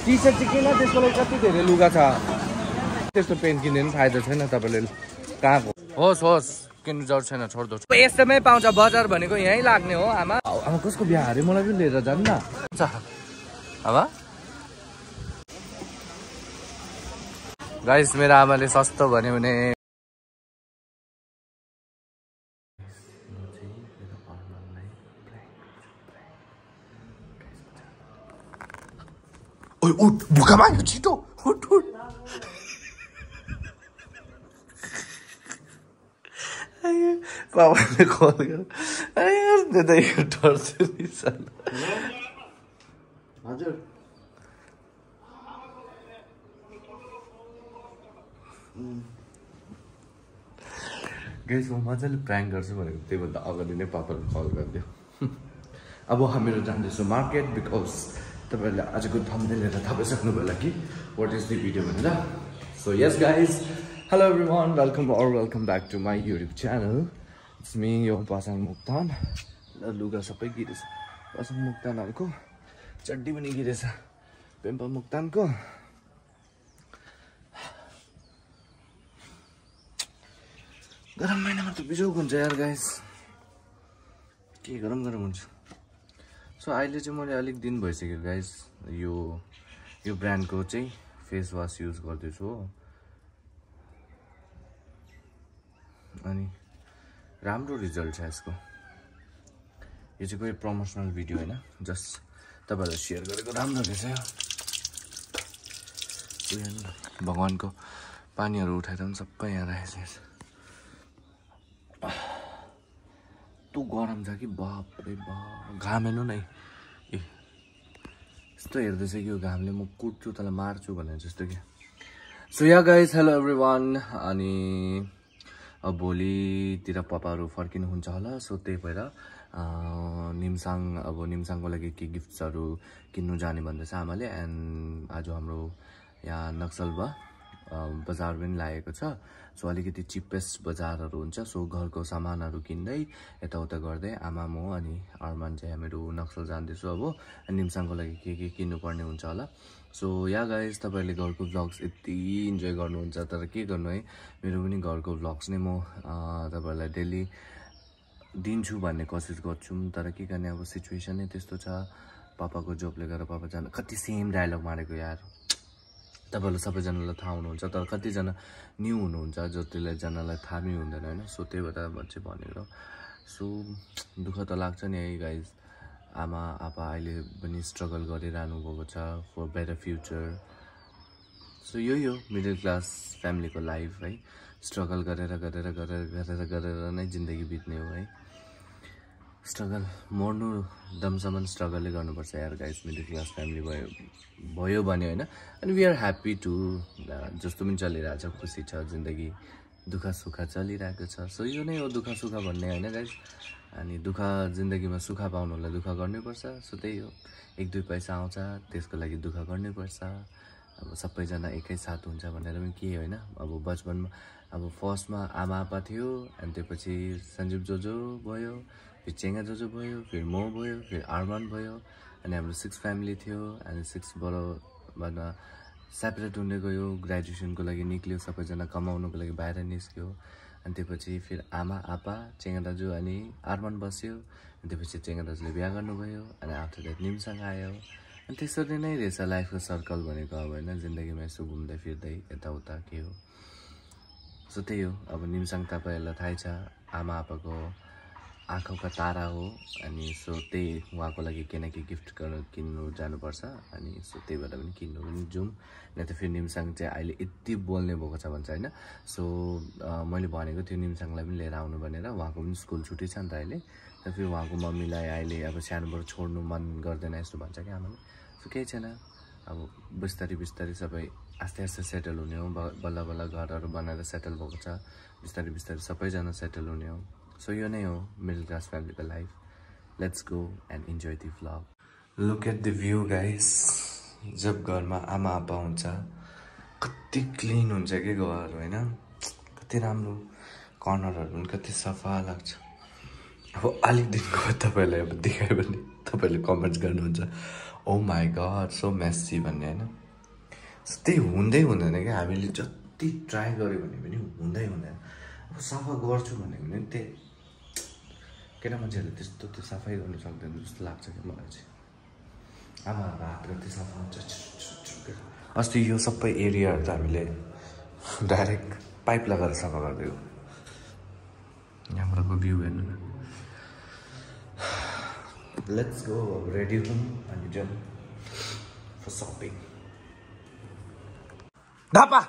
T short चाहिँ किन त्यसको लागि कति धेरै लुगा छ त्यस्तो पेन्ट किन्ने पनि फाइदा छैन तपाईँले कहाँको होस् होस् किन्नु जरुर छैन छोड्दो यस्तोमै पाउँछ बजार भनेको यहीँ लाग्ने हो आमा आमा कसको बिहा अरे मलाई पनि लिएर जानु न आमा गाइस मेरो आमाले सस्तो भन्यो भने ओइ उठ भुका माग्यो छिटो उठ उठ पापाले कल गर्यो दादाको डर्छ नि हजुर गाइस म मजाले प्राङ्क गर्छु भनेको त्योभन्दा अगाडि नै पापाले कल गरिदियो अब हामीहरू जाँदैछौँ मार्केट बिकज तपाईँहरूले आजको थम्बनेल हेरेर थाहा पाइसक्नु भयो कि वाट इज द भिडियो भनेर so yes guys hello everyone welcome back to my YouTube channel it's me यो पासाङ मुक्तान लुगा सबै गिरेछ पासाङ मुक्तानहरूको चड्डी पनि गिरेछ पेम्पा मुक्तानको गरम महिनामा त बिजोग हुन्छ यार गाइस के गरम हुन्छ सो अहिले चाहिँ मैले अलिक दिन भइसक्यो गाइस यो ब्रान्डको चाहिँ फेस वास युज गर्दैछु हो अनि राम्रो रिजल्ट छ यसको यो चाहिँ कोही प्रमोसनल भिडियो होइन जस्ट तपाईँहरूलाई सेयर गरेको राम्रो रहेछ भगवान्को पानीहरू उठाएर पनि सबै यहाँ राखेको छ यस्तो गरम छ कि बाप रे बाप घाम हेर्नु न ए यस्तो हेर्दैछ कि यो घामले म कुट्छु तँलाई मार्छु भनेर जस्तो कि so yeah guys hello everyone अनि अब भोलितिर पापाहरू फर्किनुहुन्छ होला सो त्यही भएर निमसाङको लागि के गिफ्ट्सहरू किन्नु जाने भन्दैछ आमाले एन्ड आज हाम्रो यहाँ नक्सलबा बजार पनि लागेको छ सो अलिकति चिपेस्ट बजारहरू हुन्छ सो घरको सामानहरू किन्दै यताउता गर्दै आमा म अनि अरमान चाहिँ हामीहरू नक्सल जाँदैछु अब निमसाङको लागि के किन्नुपर्ने हुन्छ होला सो या गाइस तपाईँहरूले घरको भ्लग्स यति इन्जोय गर्नुहुन्छ तर के गर्नु है मेरो पनि घरको भ्लग्स नै म तपाईँहरूलाई डेली दिन्छु भन्ने कोसिस गर्छु तर के गर्ने अब सिचुएसन नै त्यस्तो छ पापाको जबले गर्दा पापा जानु कति सेम डायलग मारेको यार तपाईँहरूलाई सबैजनालाई थाहा हुनुहुन्छ तर कतिजना न्यू हुनुहुन्छ जतिजनालाई थाहा नै हुँदैन होइन सो त्यही भएर म चाहिँ भनेको सो दुःख त लाग्छ नि है गाइज आमा आपा अहिले पनि स्ट्रगल गरिरहनु भएको छ फर बेटर फ्युचर सो यो मिडल क्लास फ्यामिलीको लाइफ है स्ट्रगल गरेर नै जिन्दगी बित्ने हो है स्ट्रगल मर्नु दमसम्म स्ट्रगलै गर्नुपर्छ यार गाइस मिडल क्लास फ्यामिली भयो भने होइन अनि वी आर ह्याप्पी टु जस्तो पनि चलिरहेको छ खुसी छ जिन्दगी दुःख सुख चलिरहेको छ सो यो नै हो दुःख सुख भन्ने होइन गाइस अनि दुःख जिन्दगीमा सुख पाउनुलाई दुःख गर्नुपर्छ सो त्यही हो 1-2 पैसा आउँछ त्यसको लागि दुःख गर्नुपर्छ अब सबैजना एकैसाथ हुन्छ भनेर पनि के होइन अब बचपनमा अब फर्स्टमा आमा आपा थियो अनि त्यसपछि सञ्जीव जोजो भयो फिर चेङ्गा जोजो भयो फिर म भयो फिर अरमान भयो अनि हाम्रो 6 फ्यामिली थियो अनि 6 बाद सेपरेट हुँदै गयो ग्रेजुएसनको लागि निक्ल्यो सबैजना कमाउनुको लागि बाहिर निस्क्यो अनि त्यसपछि फिर आमा आपा चेङ्गा दाजु अनि अरमान बस्यो अनि त्यसपछि चेङ्गा दाजुले बिहा गर्नुभयो अनि आफ्टर द्याट निमसाङ आयो अनि त्यसरी नै रहेछ लाइफको सर्कल भनेको अब होइन जिन्दगीमा यसो घुम्दै फिर्दै यताउता के हो सो त्यही हो अब निमसाङ तपाईँहरूलाई थाहै छ आमा आपाको आँखाको तारा हो अनि सो त्यही उहाँको लागि के न के गिफ्ट किन्नु जानुपर्छ अनि सो त्यही भएर पनि किन्नु पनि जाउँ न त फेरि निमसाङ चाहिँ अहिले यति बोल्ने भएको छ भन्छ होइन सो मैले भनेको थियो निमसाङलाई पनि लिएर आउनु भनेर उहाँको पनि स्कुल छुट्टी छ नि त अहिले र फेरि उहाँको मम्मीलाई अहिले अब सानोबाट छोड्नु मन गर्दैन यस्तो भन्छ क्या आमाले सो केही छैन अब बिस्तारै सबै आस्ते आस्ते सेटल हुने हो बल्ल बल्ल घरहरू बनाएर सेटल भएको छ बिस्तारै सबैजना सेटल हुने हो सो यो नै हो मिडल क्लास फ्यामिलीको life let's go and enjoy the vlog look at the view guys जब घरमा आमा आपा हुन्छ कति क्लिन हुन्छ कि घर होइन कति राम्रो कर्नरहरू पनि कति सफा लाग्छ अब अलिक दिनको तपाईँलाई अब देखायो भने तपाईँहरूले कमेन्ट्स गर्नुहुन्छ oh my god so messy भन्ने हैन त्यही हुँदै हुँदैन क्या हामीले जति ट्राई गर्यो भने पनि हुँदै हुँदैन अब सफा गर्छु भनेको पनि त्यही केटा मान्छेहरूले त्यस्तो त्यो सफाइ गर्नु सक्दैन जस्तो लाग्छ क्या मलाई चाहिँ आमाहरूको हातको त्यो सफा हुन्छ अस्ति यो सबै एरियाहरू त हामीले डाइरेक्ट पाइप लगाएर सफा गरिदियो यहाँबाटको भ्यू हेर्नु न लेट्स गो रेडी हुम अनि जाउँ फर सपिङ धापा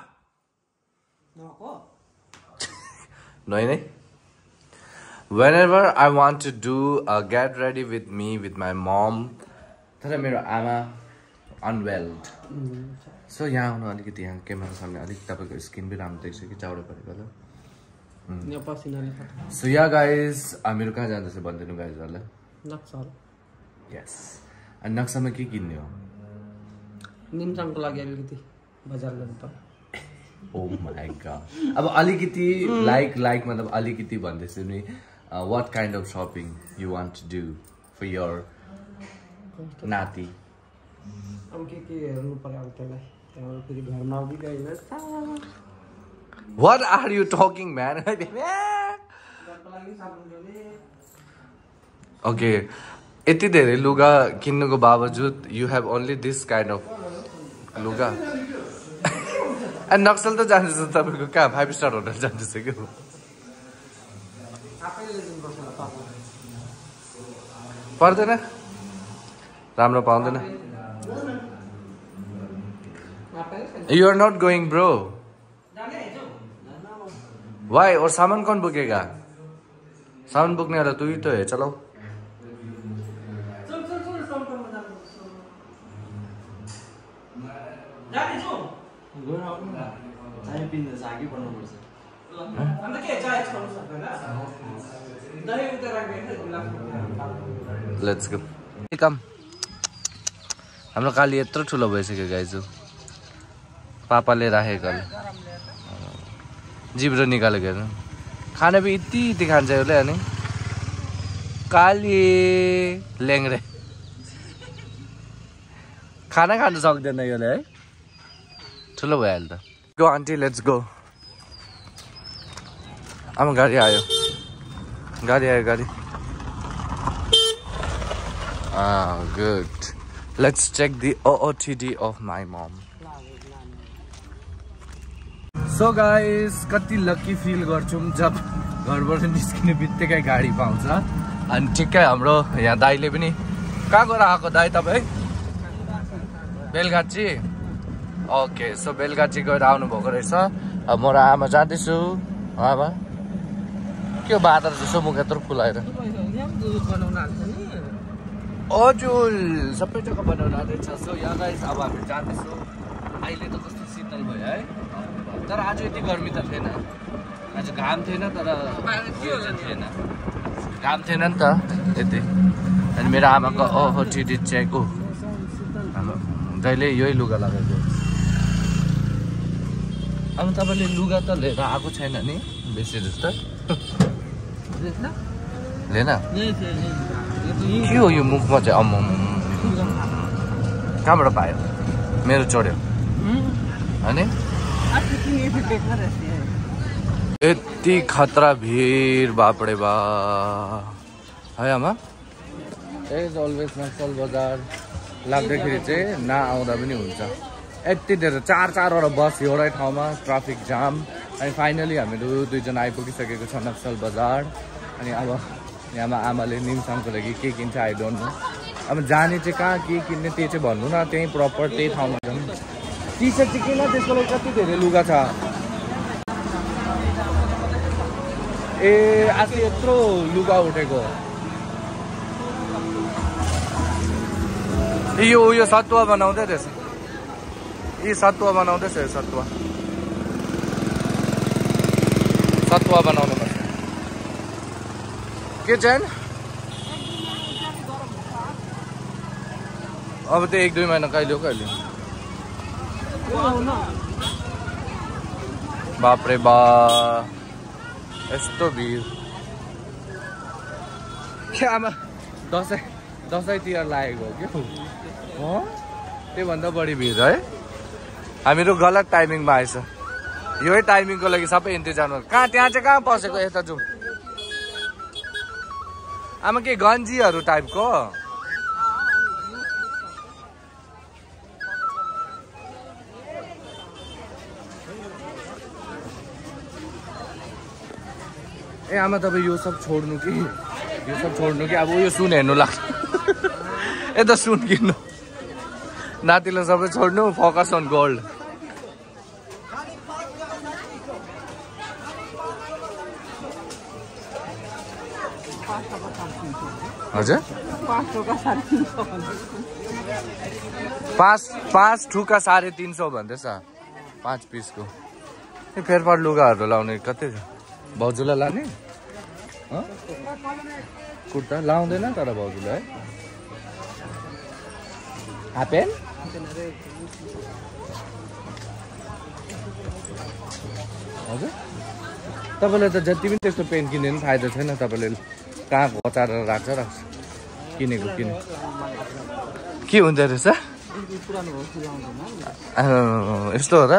नै whenever I want to do a get ready with me with my mom तर मेरो आमा unwelled so यहाँ आउनु अलिकति यहाँ क्यामेरा सामने अलिक तपाईँको स्किन पनि राम्रो देख्छ कि चाउडो परेको त so yeah guys हामीहरू कहाँ जाँदैछ भनिदिनु गाइजहरूलाई नक्सल यस अनि नक्सामा के किन्ने हो निम्साङको लागि अलिकति बजार गर्नु पर्यो ओ माई गॉड अब अलिकति लाइक मतलब अलिकति भन्दैछु नि what kind of shopping you want to do for your नाती अब के हेर्नु पर्यो अब त्यसलाई त्यहाँबाट फेरि घरमा आउँदै गएन what are you talking man okay यति धेरै लुगा किन्नुको बावजुद you have only this kind of लुगा नक्सल त जाँदैछ तपाईँको कहाँ 5 स्टार होटल जाँदैछ कि पर्दैन राम्रो पाउँदैन You are not going bro Why और सामान कौन बुकेगा सामान बुकने वाला तू ही तो है चलो Let's go कम हाम्रो काली यत्रो ठुलो भइसक्यो गाइजु पापाले राखेको जिब्रो निकालेको हेर्नु खाना पनि यति खान्छ उसले अनि काली ल्याङ्रे खाना खानु सक्दैन यसले है ठुलो भइहाल्यो त गो आन्टी लेट्स गो आमा गाडी आयो गाडी good let's check the OOTD of my mom so guys कति लकी फिल गर्छौं जब घरबाट निस्किने बित्तिकै गाडी पाउँछ अनि ठिक्कै हाम्रो यहाँ दाइले पनि कहाँ गएर आएको दाइ तपाई बेलगाछी ओके सो बेलगाछी गएर आउनु भएको रहेछ अब म र आमा जाँदैछु आमा के बादर जसो मुख यत्रो फुलाएर हजुर सबै जग्गा बनाउनु आउँदैछ सो यहाँ गाइस अब हामी जाँदैछौँ अहिले त कस्तो शीतल भयो है तर आज यति गर्मी त थिएन आज घाम थिएन तर थिएन घाम थिएन नि त यति अनि मेरो आमाको OOTD चेक हो जहिले यही लुगा लगाएको अब तपाईँले लुगा त लिएर आएको छैन नि बेसी जस्तो लिएन के हो यो मुखमा चाहिँ अम्म कहाँबाट पायो मेरो चढ्यो अनि यति खतरा भिड बापडे बा है आमा एज अलवेज नक्सल बजार लाग्दाखेरि चाहिँ नआउँदा पनि हुन्छ यति धेरै 4-4वटा बस एउटै ठाउँमा ट्राफिक जाम अनि फाइनली हामीहरू 2 जना आइपुगिसकेको छ नक्सल बजार अनि अब यहाँमा आमाले निम्साङको लागि के किन्छ आई डोन्ट नो अब जाने चाहिँ कहाँ के किन्ने त्यो चाहिँ भन्नु न त्यही प्रपर त्यही ठाउँमा जाउँ टी सर्ट चाहिँ किन त्यसको लागि कति धेरै लुगा छ ए आज यत्रो लुगा उठेको यो सतुवा बनाउँदै रहेछ यी सतुवा बनाउँदैछ सतुवा बनाउनु पर्छ के चाहिँ अब त 1-2 महिना कहिले बापरे बा यस्तो भिड के आमा दसैँ तिहार लागेको हो क्या त्योभन्दा बढी भिड है हामीहरू गलत टाइमिङमा आएछ यही टाइमिङको लागि सबै इन्तजारमा कहाँ त्यहाँ चाहिँ कहाँ पसेको यता जाउँ आमा के गन्जीहरू टाइपको ए आमा तपाईँ यो सब छोड्नु कि अब यो सुन हेर्नु लाग्छ यता सुन किन्नु नातिलाई सबै छोड्नु फोकस अन गोल्ड हजुर 5 ठुका 350 भन्दैछ 5 पिसको ए फेरफार लुगाहरू लाउने कति भाउजूलाई लाने कुर्ता लाउँदैन तर भाउजूलाई है हाफप्यान्ट हजुर तपाईँले त जति पनि त्यस्तो पेन्ट किन्ने पनि फाइदा छैन तपाईँले कहाँ घचारेर राख्छ किनेको के हुँदो रहेछ यस्तो हो र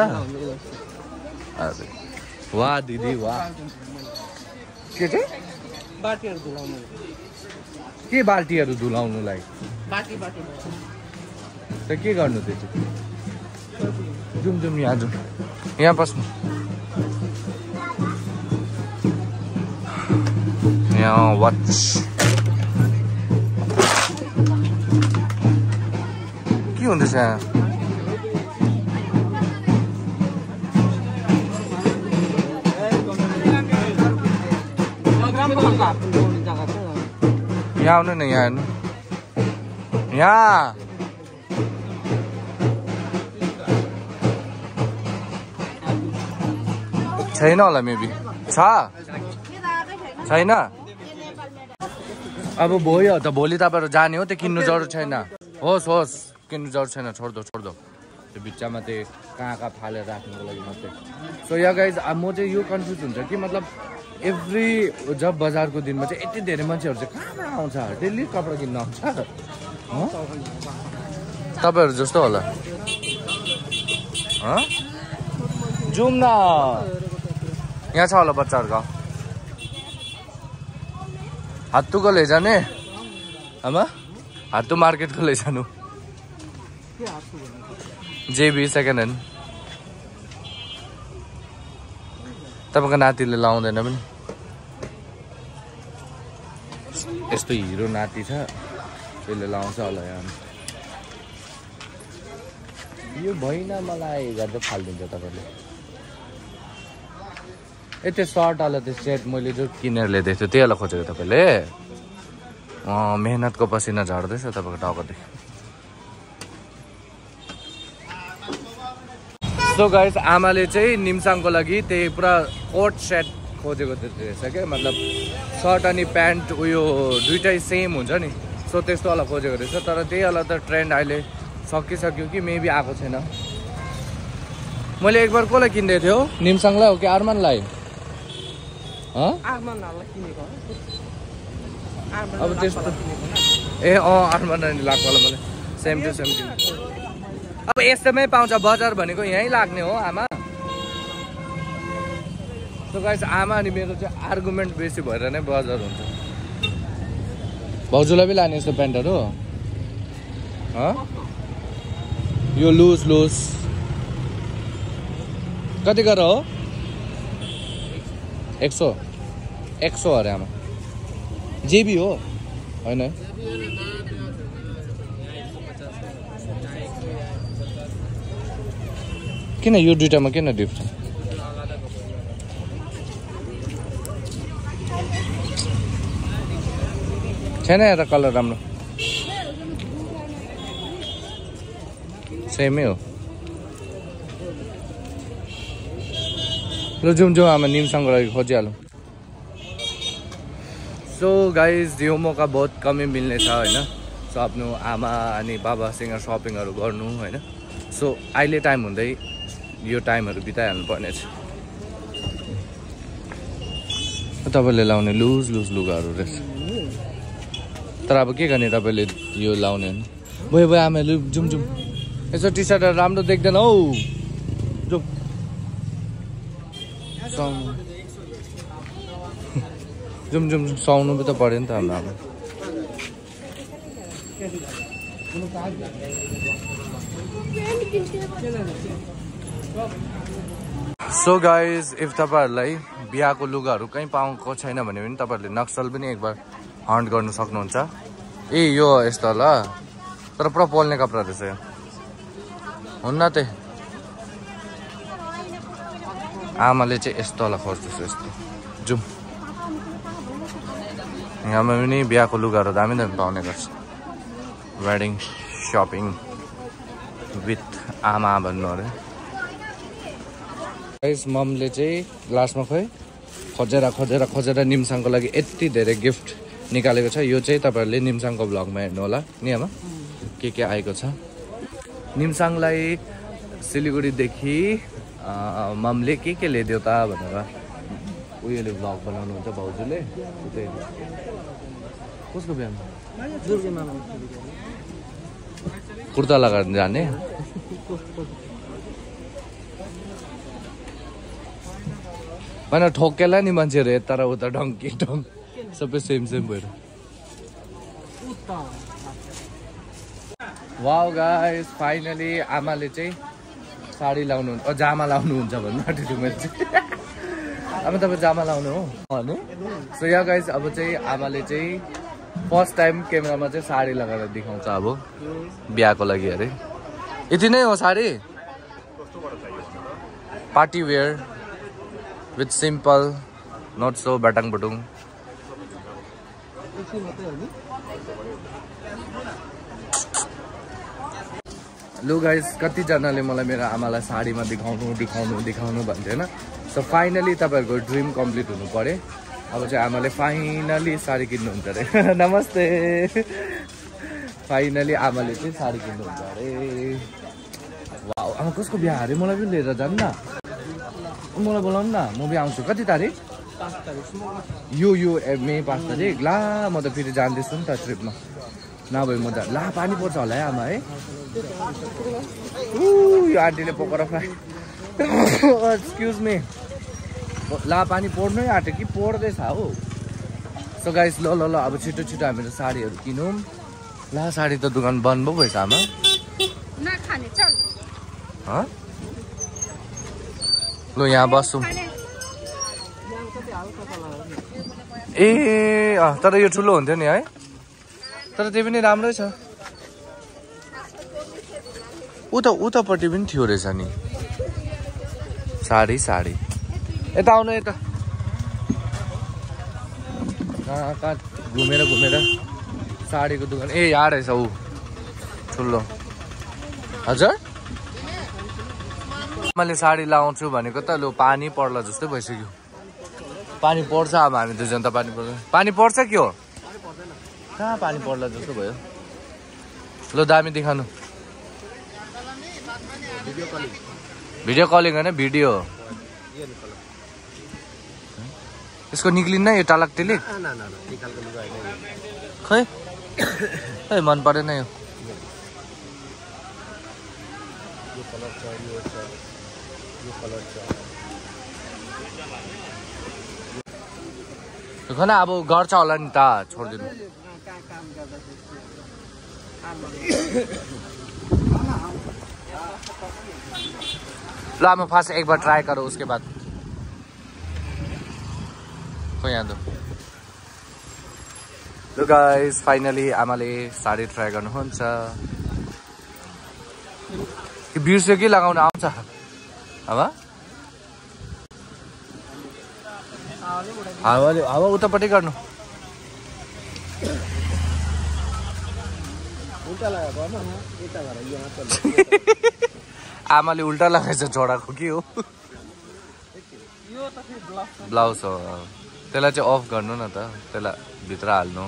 वाह दिदी वाह के चाहिँ के बाल्टीहरू धुलाउनुलाई त के गर्नु त्यो चाहिँ जाउँ यहाँ जाउँ यहाँ बस्नु यहाँ वाच के हुँदैछ यहाँ यहाँ आउनु न यहाँ हेर्नु यहाँ छैन होला मेबी छैन अब भयो त भोलि तपाईँहरू जाने हो त्यो किन्नु जरुरत छैन होस् किन्नु जरुरत छैन छोड्दो त्यो बिचमा त्यो कहाँ फालेर राख्नुको लागि मात्रै सो या गाइज म चाहिँ यो कन्फ्युज हुन्छ कि मतलब एभ्री जब बजारको दिनमा चाहिँ यति धेरै मान्छेहरू चाहिँ कहाँबाट आउँछ डेली कपडा किन्न आउँछ तपाईँहरू जस्तो होला जाउँ न यहाँ छ होला बच्चाहरूको हात्तुको लैजाने आमा हात्तु मार्केटको लैजानु जेबी सेकेन्ड ह्यान्ड तपाईँको नातिले लाउँदैन पनि यस्तो हिरो नाति छ त्यसले लाउँछ होला यहाँ यो भएन मलाई गर्दै फालिदिन्छ तपाईँले त्यो सर्टवाला त्यो सेट मैले जो किनेर ल्याइदिएको थिएँ त्यही वाला खोजेको तपाईँले मेहनतको पसिना झर्दैछ तपाईँको टाउकोदेखि सो गाइस आमाले चाहिँ निम्साङको लागि त्यही पुरा कोट सेट खोजेको रहेछ क्या मतलब सर्ट अनि प्यान्ट उयो दुइटै सेम हुन्छ नि सो त्यस्तो वाला खोजेको रहेछ तर त्यही वाला त ट्रेन्ड अहिले सकिसक्यो कि मेबी आएको छैन मैले एक बार कसलाई किन्दै थियो निम्साङलाई हो कि आर्मानलाई अब त्यस्तो ए आर्मान लाग्छ होला मलाई सेम टु सेम अब यस्तोमै पाउँछ बजार भनेको यहीँ लाग्ने हो आमा सो गाइस आमा अनि मेरो चाहिँ आर्गुमेन्ट बेसी भएर नै बजार हुन्छ भाउजूलाई पनि लाने यस्तो प्यान्टहरू यो लुज कति गरेर हो 100 अरे आमा जेबी हो होइन किन यो दुइटामा किन डिफ्रेन्स छैन एउटा कलर राम्रो सेमै हो ल जाउँ आमा निम्साङको लागि खोजिहालौँ सो गाइज यो मौका बहुत कमै मिल्ने छ होइन सो आफ्नो आमा अनि बाबासँग सपिङहरू गर्नु होइन सो अहिले टाइम हुँदै यो टाइमहरू बिताइहाल्नु पर्नेछ तपाईँले लाउने लुज लुगाहरू रहेछ तर अब के गर्ने तपाईँले यो लाउने हो भयो भयो आमाले जाउँ जाउँ यसो टी सर्टहरू राम्रो देख्दैन हौ जाउँ जाउँ जाउँ सुहाउनु त पऱ्यो नि त हाम्रो आमा सो गाइज इफ तपाईँहरूलाई बिहाको लुगाहरू कहीँ पाएको छैन भने पनि तपाईँहरूले नक्सल पनि एकबार हन्ट गर्नु सक्नुहुन्छ ए यो यस्तो ल तर पुरा पोल्ने कपडा रहेछ यो हुन्न त आमाले चाहिँ यस्तो होला खोज्दैछ यस्तो जाउँ यहाँमा पनि बिहाको लुगाहरू दामी दामी पाउने गर्छ वेडिङ सपिङ विथ आमा भन्नु अरे ममले चाहिँ लास्टमा खोजेर निम्साङको लागि यति धेरै गिफ्ट निकालेको छ यो चाहिँ तपाईँहरूले निम्साङको भ्लगमा हेर्नु होला नि आमा के आएको छ निम्साङलाई सिलगढीदेखि ममले के ल्याइदियो त भनेर उयोले भ्लग बनाउनुहुन्छ भाउजूले कसको बिहान कुर्ता लगाएर जाने होइन ठोकेला नि मान्छेहरू यता र उता ढङ्की सबै सेम भएर वाउ गाइस फाइनली आमाले चाहिँ साडी लाउनु जामा लाउनुहुन्छ भन्नु आँटेको मैले चाहिँ अब तपाईँ जामा लाउनु हो भने सो या गाइस अब चाहिँ आमाले चाहिँ फर्स्ट टाइम क्यामेरामा चाहिँ साडी लगाएर देखाउँछ अब बिहाको लागि अरे यति नै हो sari party wear with simple not so बटाङ बटुङ लु गाइस कतिजनाले मलाई मेरो आमालाई साडीमा देखाउनु भन्थ्यो होइन सो फाइनली तपाईँहरूको ड्रिम कम्प्लिट हुनु पर्यो अब चाहिँ आमाले फाइनली साडी किन्नुहुन्छ अरे नमस्ते फाइनली आमाले चाहिँ साडी किन्नुहुन्छ अरे वाउ आमा कसको बिहा अरे मलाई पनि लिएर जानु न मलाई बोलाउनु न म भी आउँछु कति तारिक 5 तारिक यो मे 5 तारिक ला म त फेरि जान्दैछु नि त ट्रिपमा नभए म त ला पानी पर्छ होला है आमा है यो आन्टीले पकाएर फ्राई एक्सक्युज मी ला पानी पर्नै आँट्यो कि पर्दैछ हो सो गाइस ल अब छिटो हामीहरू साडीहरू किनौँ ला साडी त दोकान बन्द पो भएछ आमा ल यहाँ बस्छौँ ए तर यो ठुलो हुन्थ्यो नि है तर त्यो पनि राम्रै छ उतापट्टि पनि थियो रहेछ नि साडी यता आउनु यता कहाँ घुमेर साडीको दोकान ए यहाँ रहेछ ऊ ठुलो हजुर मैले साडी लाउँछु भनेको त लु पानी पर्ला जस्तै भइसक्यो पानी पर्छ अब हामी दुईजना त पानी पर्छ के हो कहाँ पानी पर्ला जस्तो भयो ल दामी देखाउनु भिडियो कलिङ होइन भिडियो यसको निक्लिन्न यो टालक टिलिक खै मन परेन यो खना अब गर्छ होला नि त छोडिदिनु ल मैं फर्स्ट एक बार ट्राई करो उसके बाद खोइ यहाँ दो ल गाइस फाइनली आमाले साडी ट्राई गर्नुहुन्छ कि बिर्स्यो कि लगाउन आउँछ अब हावा उतापट्टि गर्नु आमाले उल्टा लगाएछ छोडाको के हो ब्लाउज हो त्यसलाई चाहिँ अफ गर्नु न त त्यसलाई भित्र हाल्नु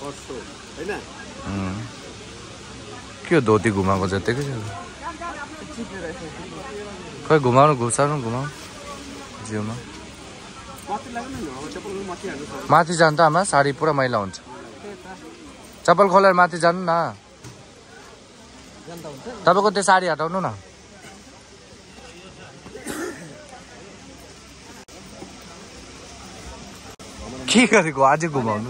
के धोती घुमाएको जतिकै छ खै घुमाउनु घुसाउनु घुमाउनु जिउमा माथि जानु त आमा साडी पुरा मैला हुन्छ चप्पल खोलेर माथि जानु न तपाईँको त्यो साडी हटाउनु न के गरेको अझै घुमाउनु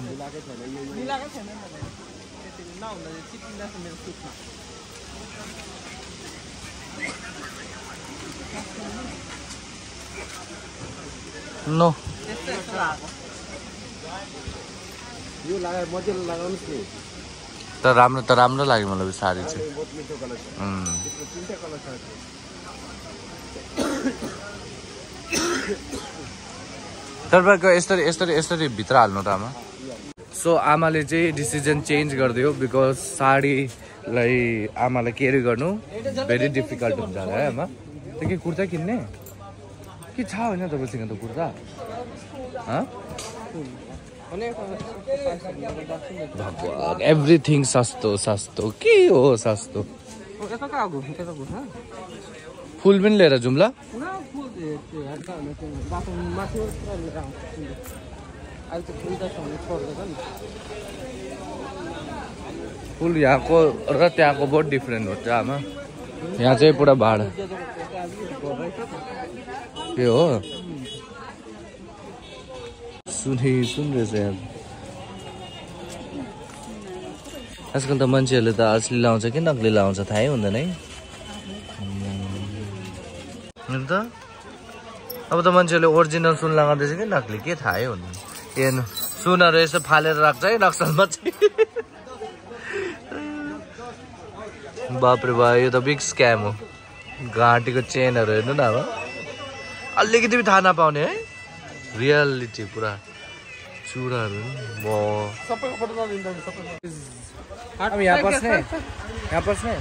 नो यो लगाए मजाले लगाउनुस् नि त राम्रो लाग्यो मलाई साडी चाहिँ तपाईँको यस्तरी भित्र हाल्नु त आमा सो आमाले चाहिँ डिसिजन चेन्ज गरिदियो बिकज साडीलाई आमालाई क्यारी गर्नु भेरी डिफिकल्ट हुन्छ होला है आमा त्यो के कुर्ता किन्ने के छ होइन तपाईँसँग त कुर्ता भगवान एभ्रिथिङ सस्तो के हो सस्तो फुल पनि लिएर जाउँ ल फुल यहाँको र त्यहाँको बहुत डिफ्रेन्ट हुन्छ आमा यहाँ चाहिँ पुरा भाडा के हो सुन रहेछ यहाँ आजकल त मान्छेहरूले त असली लाउँछ कि नक्ली लाउँछ थाहै हुँदैन है अन्त अब त मान्छेहरूले ओरिजिनल सुन लगाउँदैछ कि नक्ली के थाहै हुँदैन हेर्नु सुनहरू यसो फालेर राख्छ है नक्सलमा चाहिँ बाप्रे बा यो त बिग स्क्याम हो घाँटीको चेनहरू हेर्नु न अब अलिकति पनि थाहा नपाउने है रियालिटी पुरा चुडाहरू यहाँ पस्ने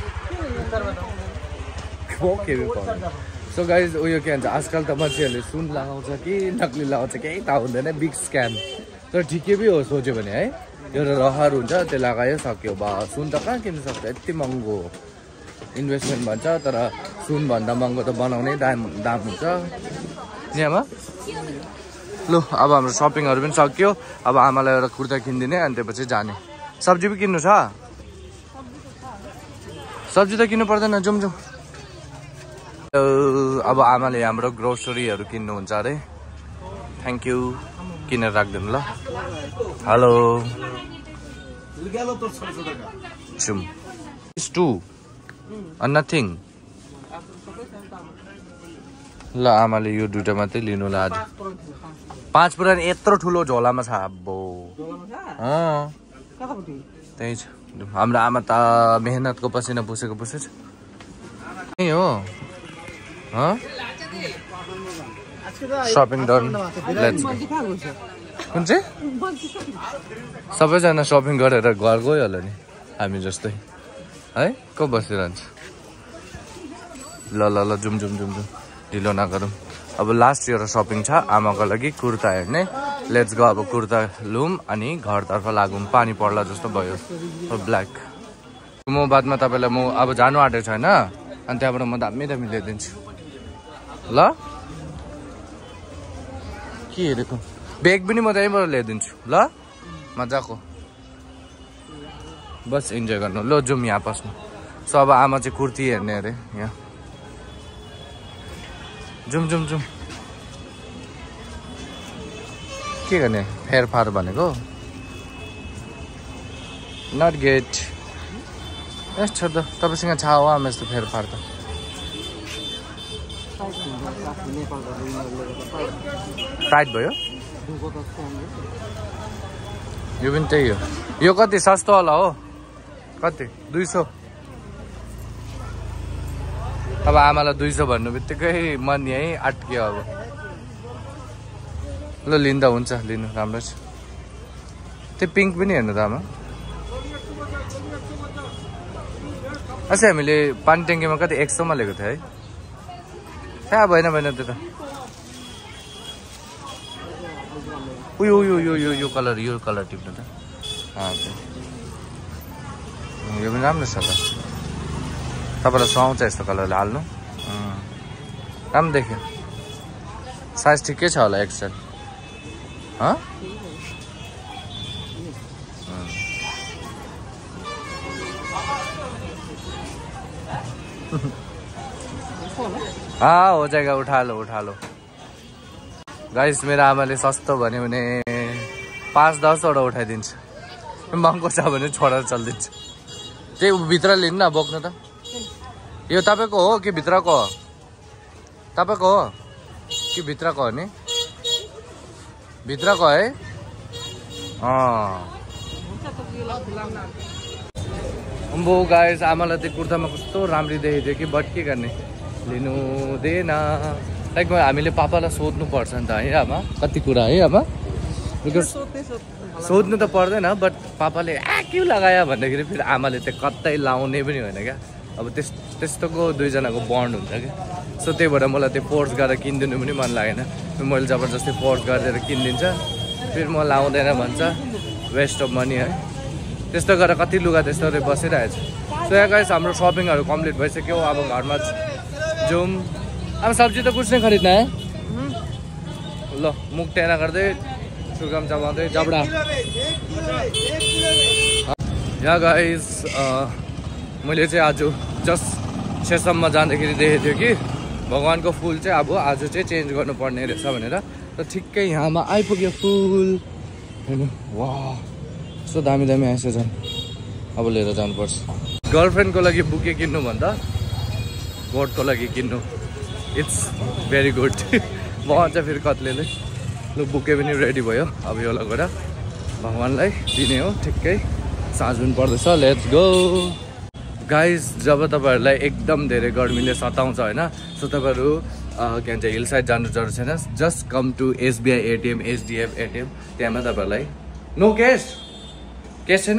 सो गाइज उयो के भन्छ आजकल त मान्छेहरूले सुन लगाउँछ कि नक्ली लगाउँछ केही थाहा हुँदैन बिग स्क्याम तर ठिकै पनि हो सोच्यो भने है एउटा रहर हुन्छ त्यो लगायो सक्यो बा सुन त कहाँ किन्नु सक्छ यति महँगो इन्भेस्टमेन्ट भन्छ तर सुनभन्दा महँगो त बनाउनै दाम हुन्छ नि आमा लु अब हाम्रो सपिङहरू पनि सक्यो अब आमालाई एउटा कुर्ता किनिदिने अनि त्यसपछि जाने सब्जी पनि किन्नु छ सब्जी त किन्नु पर्दैन जाउँ अब आमाले हाम्रो ग्रोसरीहरू किन्नुहुन्छ अरे थ्याङ्क यू किनेर राखिदिनु ल हेलो नथिङ ल आमाले यो दुइटा मात्रै लिनु ल आज 5 पुरानो यत्रो ठुलो झोलामा छ अब्बो त्यही छ हाम्रो आमा त मेहनतको पसिना पुसेको पुसेछ त्यही हो सपिङ डन कुन चाहिँ सबैजना सपिङ गरेर घर गयो होला नि हामी जस्तै है को बसिरहन्छ ल जुम ढिलो नगरौँ अब लास्ट एउटा सपिङ छ आमाको लागि कुर्ता हेर्ने लेट्स गो अब कुर्ता लुम अनि घरतर्फ लागौँ पानी पर्ला जस्तो भयो ब्ल्याक म बादमा तपाईँलाई म अब जानु आँटेको छैन अनि त्यहाँबाट म दामी ल्याइदिन्छु ल के हेरेको ब्याग पनि म त्यहीँबाट ल्याइदिन्छु ल मजाको बस इन्जोय गर्नु ल जाउँ यहाँ पस्नु सो अब आमा चाहिँ कुर्ती हेर्ने अरे यहाँ जुम के गर्ने फेरफार भनेको नट गेट यस्तो त तपाईँसँग छ हो आमा यस्तो फेरफार त टाइट भयो यो पनि त्यही हो यो कति सस्तो होला हो कति 200 अब आमालाई 200 भन्नु बित्तिकै मन यही अट्क्यो अब ल लिँदा हुन्छ लिनु राम्रो छ त्यो पिङ्क पनि हेर्नु त आमा अच्छा हामीले पानी ट्याङ्कीमा कति 100 मा लिएको थियो है थाहा भएन त्यो त यो कलर टिप्नु त यो पनि राम्रो छ त तपाईँलाई सुहाउँछ यस्तो कलरले हाल्नु राम्रो देख्यो साइज ठिकै छ होला एक्सेल हाँ हो जाएगा उठा लो गाइस मेरो आमाले सस्तो भन्यो भने 5-10 वटा उठाइदिन्छ महँगो छ भने छोडेर चलिदिन्छ त्यही भित्र लिनु न बोक्नु त यो तपाईँको हो कि भित्रको हो तपाईँको हो कि भित्रको हो नि भित्रको है अम्बो गाइस आमालाई त्यो कुर्तामा कस्तो राम्री देखेको थियो कि बट के गर्ने लिनु दिएन लाइक हामीले पापालाई सोध्नु पर्छ नि त है आमा कति कुरा है आमा बिकज सोध्नु त पर्दैन बट पापाले के लगायो भन्दाखेरि फेरि आमाले त्यो कतै लाउने पनि होइन क्या अब त्यस्तोको दुईजनाको बन्ड हुन्छ क्या सो त्यही भएर मलाई त्यो फोर्स गरेर किनिदिनु पनि मन लागेन मैले जबरजस्ती फोर्स गरेर किनिदिन्छ फेरि म लाउँदैन भन्छ वेस्ट अफ मनी है त्यस्तो गरेर कति लुगा त्यस्तो बसिरहेछ सो यहाँ गाइस हाम्रो सपिङहरू कम्प्लिट भइसक्यो अब घरमा जाउँ अब सब्जी त कुछ नहीं खरीदना है ल मुख टेरा गर्दै सुगम चबाउँदै जबडा यहाँ गाइस मैले चाहिँ आज जस्ट सेसममा जाँदाखेरि देखेको थियो कि भगवानको फुल चाहिँ अब आज चाहिँ चेन्ज गर्नुपर्ने रहेछ भनेर र ठिक्कै यहाँमा आइपुग्यो फुल हैन वाह यस्तो दामी दामी आएछ झन् अब लिएर जानुपर्छ गर्लफ्रेन्डको लागि बुके किन्नु भन्दा गोठको लागि किन्नु इट्स भेरी गुड भन्छ फेरि कत्लेले लु बुके पनि रेडी भयो अब यो लगेर भगवानलाई दिने हो ठिक्कै साँझ पनि पर्दैछ लेट्स गो गाइस जब तपाईँहरूलाई एकदम धेरै गर्मीले सताउँछ होइन सो तपाईँहरू के भन्छ हिल साइड जानु जरुरी छैन just come to SBI ATM HDF ATM त्यहाँमा तपाईँहरूलाई नो क्यास छैन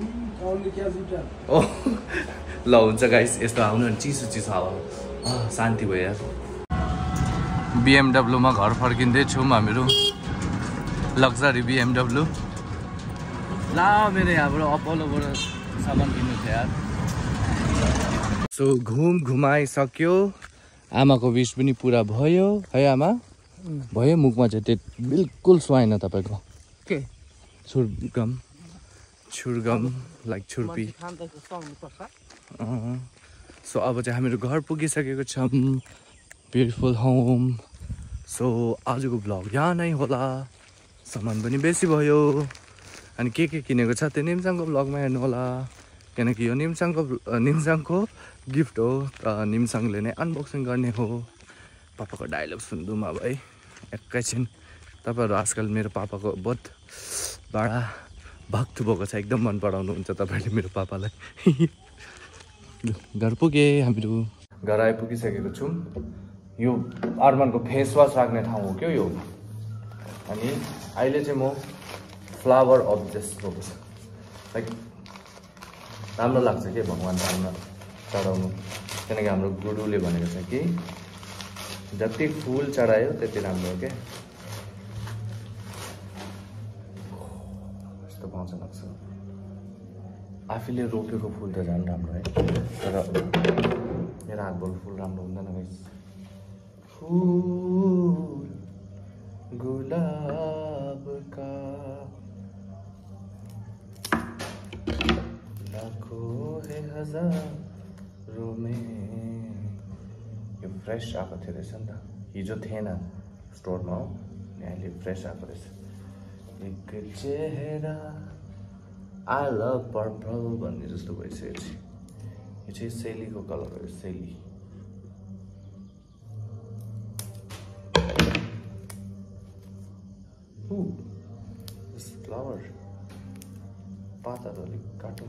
ओ ल हुन्छ गाइस यस्तो आउनु नि चिसो हावा शान्ति भयो यार बिएमडब्लुमा घर फर्किँदैछौँ हामीहरू लग्जरी बिएमडब्लु ला मेरो यहाँबाट अपोलोबाट सामान किन्नु थियो यार सो घुमाइसक्यो आमाको विश पनि पुरा भयो है आमा भयो मुखमा चाहिँ त्यो बिल्कुल सुहाएन तपाईँको के छुर्गम लाइक छुर्पी सो अब चाहिँ हामीहरू घर पुगिसकेको छौँ ब्युटिफुल होम सो आजको ब्लग यहाँ नै होला सामान पनि बेसी भयो अनि के किनेको छ त्यो निम्साङको ब्लगमा हेर्नु होला किनकि यो निम्साङको गिफ्ट हो निम्साङले नै अनबक्सिङ गर्ने हो पापाको डायलग सुनिदिउँ अब है एकैछिन तपाईँहरू आजकल मेरो पापाको बहुत बडा भक्त भएको छ एकदम मन पराउनुहुन्छ तपाईँहरूले मेरो पापालाई घर पुगे हामीहरू घर आइपुगिसकेको छौँ यो अर्मानको फेस वास राख्ने ठाउँ हो क्या यो अनि अहिले चाहिँ म फ्लावर अब्जेक्ट भएको छ लाइक राम्रो लाग्छ कि भगवान राममा चढाउनु किनकि हाम्रो गुरुले भनेको छ कि जति फुल चढायो त्यति राम्रो हो क्या यस्तो पाउँछ लाग्छ आफैले रोपेको फुल त झन् राम्रो है तर मेरो हातबाट फुल राम्रो हुँदैन गाइस फूल गुलाब का लाखों है हजारों में यो फ्रेस आएको थियो रहेछ नि त हिजो थिएन स्टोरमा हो अहिले फ्रेस आएको रहेछ एक चेहरा आई लभ पर्पल भन्ने जस्तो भइसकेको छ यो चाहिँ सेलीको कलर हो सेली फ्लावर पातहरू अलिक काटौँ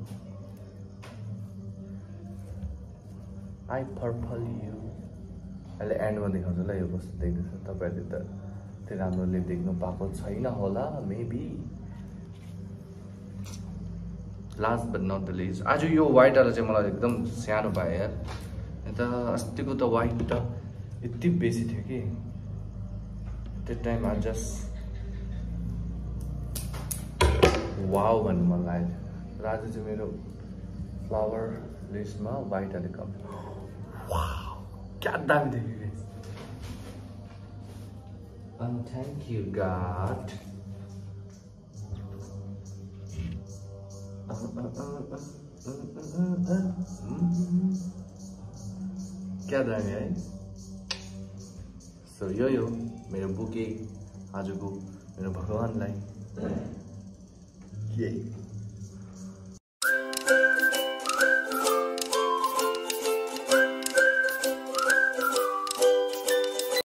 आई पर्पल यु अहिले एन्डमा देखाउँछ ल यो कस्तो देख्दैछ तपाईँहरूले त त्यो राम्रोले देख्नु पाएको छैन होला maybe last but not the list आज यो वाइटवाला चाहिँ मलाई एकदम सानो भयो यार यता अस्तिको त वाइट त यति बेसी थियो कि त्यो टाइम आज जस्ट वाउ भन्नु मन लाग्यो। र आज चाहिँ मेरो फ्लावर लिस्टमा व्हाइट हेलिकम। वाउ क्या दामी देख्यो गाइस। Thank you God. क्या दामी है। सो यो मेरो बुके आजको मेरो भगवानलाई। यही